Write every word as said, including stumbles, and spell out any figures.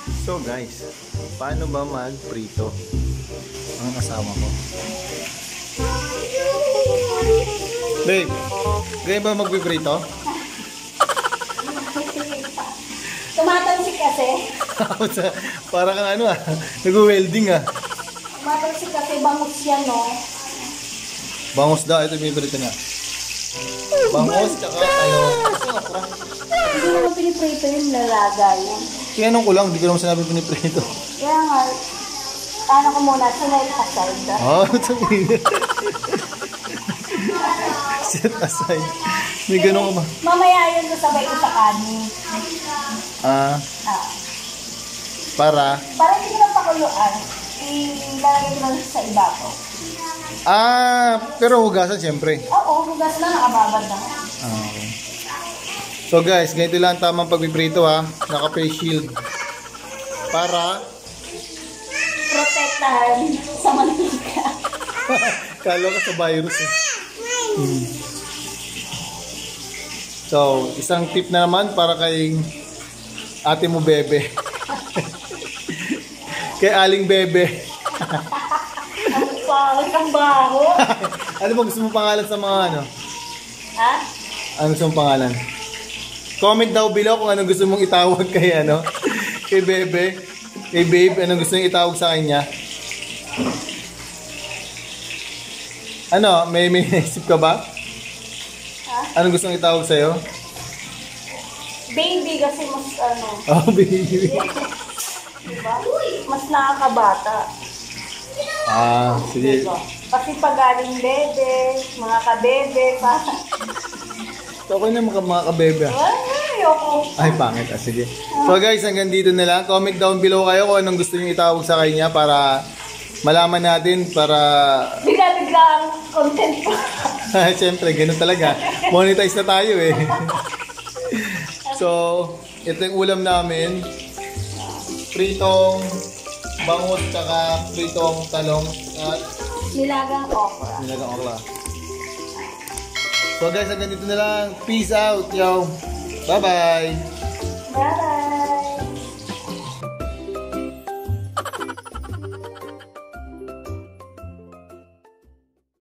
So guys, paano ba mag-prito ang asawa ko? Babe, ganyan ba mag-prito? Tumatalsik kasi. Para kang ano ah, nag-welding ah. Tumatalsik kasi bangus yan, no? Bangus daw, ito yung prito na. Bangus, tsaka ano. Hindi naman piniprito yung lalaga yun. Tinanong ko lang, hindi ko naman sinabi piniprito. Kaya nga, ano ko muna, sunay aside. Oh, sabi. Set aside. May ganun ka ba? Mamaya yun sabay ko sa kanin. Ah, Ah. para? Para hindi ko na pakuluan, ilalagay ko lang sa ibabaw. Ah, pero hugasan siyempre. Oo, hugas lang, nakababad na. Ah, okay. So guys, ganito lang tamang pagpiprito ha. Naka-face shield. Para Protektahan sa mantika. kalo ka sa virus eh. Hmm. So, isang tip na naman para kay ate mo bebe. Kay aling bebe. Ang pangit ang baho. Ano ba gusto mo pangalan sa mga ano? Ha? Ano gusto mong pangalan? Comment daw below kung anong gusto mong itawag kay ano, kay bebe, kay babe, anong gusto mong itawag sa kanya. Ano, may may naisip ka ba? Ha? Anong gusto mong itawag sa'yo? Baby kasi mas ano, Oh, baby. diba? Mas nakakabata. Ah, sige. Diba? Kasi pag galing bebe, mga kabebe, pa. So, ako na mga, mga kabebe. Ay, ayoko. Ay, pangit. Ah, sige. So guys, hanggang dito na lang. Comment down below kayo kung anong gusto nyo itawag sa kanya para malaman natin, para... Bigla-bigla ang content ko. Siyempre, ganun talaga. Monetize na tayo eh. So, ito yung ulam namin. Pritong bangus, tsaka pritong talong at Nilagang okra. nilagang okra. So guys, hanggang dito na lang. Peace out, yo. Bye-bye. Bye!